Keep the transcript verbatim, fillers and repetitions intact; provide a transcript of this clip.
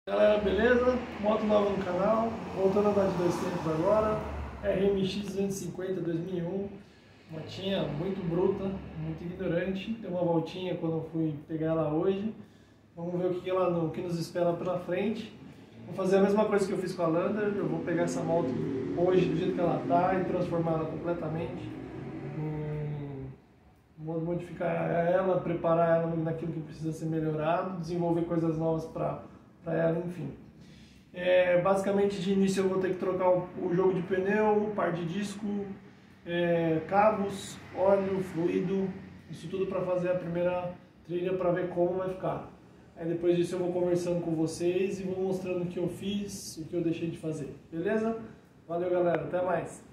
Galera, beleza? Moto nova no canal, voltando a andar de dois tempos agora, R M X duzentos e cinquenta dois mil e um, motinha muito bruta, muito ignorante, deu uma voltinha quando eu fui pegar ela hoje, vamos ver o que, ela, o que nos espera pela frente. Vou fazer a mesma coisa que eu fiz com a Lander, eu vou pegar essa moto hoje do jeito que ela está e transformar ela completamente, hum, modificar ela, preparar ela naquilo que precisa ser melhorado, desenvolver coisas novas para para ela, enfim. É, basicamente, de início eu vou ter que trocar o, o jogo de pneu, par de disco, é, cabos, óleo, fluido, isso tudo para fazer a primeira trilha para ver como vai ficar. Aí depois disso eu vou conversando com vocês e vou mostrando o que eu fiz, o que eu deixei de fazer, beleza? Valeu, galera, até mais!